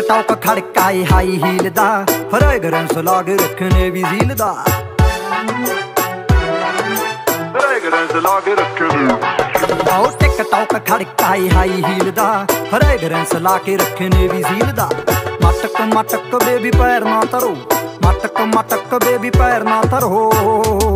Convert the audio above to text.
Talk ਖੜਕਾਏ high heel ਦਾ, fragrance ਲਾ ਕੇ ਰੱਖਣੇ ਵੀ ਜ਼ੀਲ ਦਾ, ਫਰੈਗਰੈਂਸ ਲਾ ਕੇ ਰੱਖਣੇ। ਆਓ ਟਿਕ ਟੌਕ ਖੜਕਾਏ ਹਾਈ ਹੀਲ ਦਾ, ਫਰੈਗਰੈਂਸ ਲਾ ਕੇ ਰੱਖਣੇ ਵੀ ਜ਼ੀਲ ਦਾ। ਮਟਕ ਮਟਕ ਬੇਬੀ ਪੈਰ ਨਾ ਧਰੋ, ਮਟਕ ਮਟਕ ਬੇਬੀ ਪੈਰ ਨਾ ਧਰੋ।